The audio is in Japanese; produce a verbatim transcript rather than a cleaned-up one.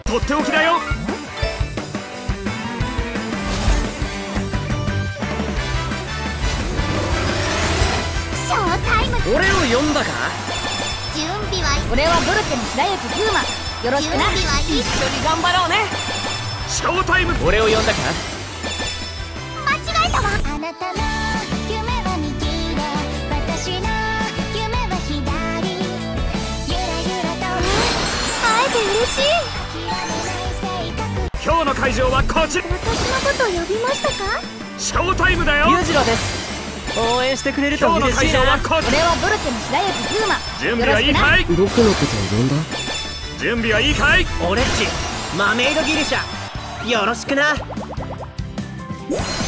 とっておきだよ。 ショータイム。 俺を呼んだか。 準備はいい。 俺はブルテの白雪風磨。よろしくな。 準備はいい。 一緒に頑張ろうね。 ショータイム。 俺を呼んだか。 間違えたわ。あなたの夢は右で、私の夢は左。ゆらゆらと会えて嬉しい。 今日の会場はこちら。 私のこと呼びましたか？ ショータイムだよ。 裕次郎です。応援してくれると今日の嬉しいな。 会場はこちら。 俺はブルテの白雪風磨。 準備はいいかい？ 僕のことを呼んだ？ 準備はいいかい？ 俺っちマメイドギリシャよろしくな。